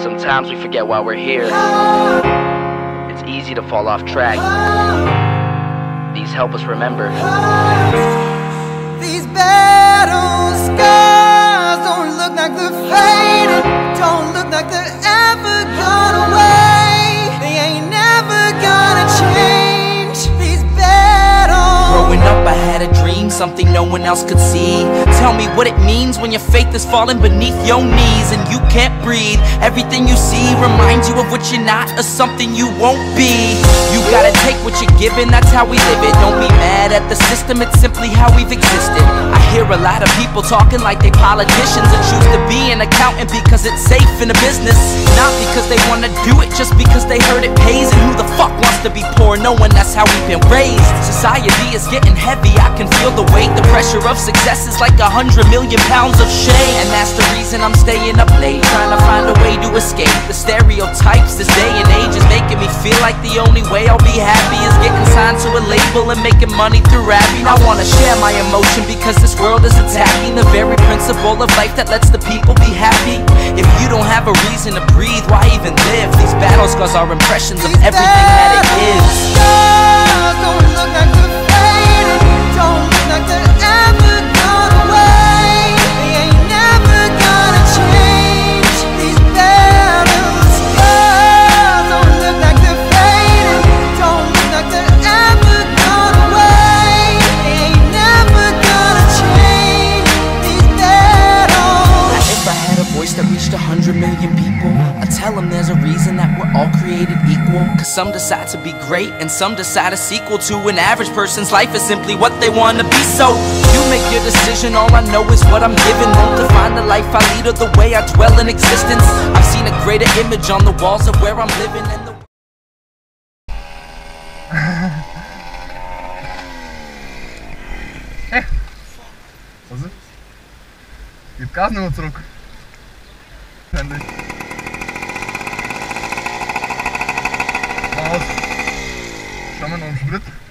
Sometimes we forget why we're here. It's easy to fall off track. These help us remember. These battle scars don't look like they're faded, don't look like they're ever gone away. They ain't never gonna change. These battles. Growing up I had a dream, something no one else could see. Tell me what it means when your faith is falling beneath your knees and you can't breathe. Everything you see reminds you of what you're not or something you won't be. You gotta take what you're given, that's how we live it. Don't be mad at the system, it's simply how we've existed. I hear a lot of people talking like they politicians and choose to be an accountant because it's safe in the business. Not because they wanna do it, just because they heard it pays. And who the fuck wants to be poor knowing that's how we've been raised? Society is getting heavy, I can feel the weight. The pressure of success is like 100 million pounds of shame. And that's the reason I'm staying up late, trying to find a way to escape the stereotypes this day and age is making me feel like the only way I'll be happy is getting signed to a label and making money through rapping. I wanna share my emotion because this world is attacking the very principle of life that lets the people be happy. If you don't have a reason to breathe, why even live? These battle scars are impressions of everything that it is. Don't look like they're faded, don't look like they're ever gone away. They ain't never gonna change. These battle scars don't look like they're faded, don't look like they're ever gone away. They ain't never gonna change. These battles. If I had a voice that reached 100 million people, I'd tell them there's a reason that we're all created equal. Cause some decide to be great and some decide a sequel to an average person's life is simply what they want to be. So you make your decision, all I know is what I'm given. Won't define the life I lead or the way I dwell in existence. I've seen a greater image on the walls of where I'm living and the... Also, gib Gas nochmal zurück. Endlich. Aus. Schauen wir noch einen Sprit.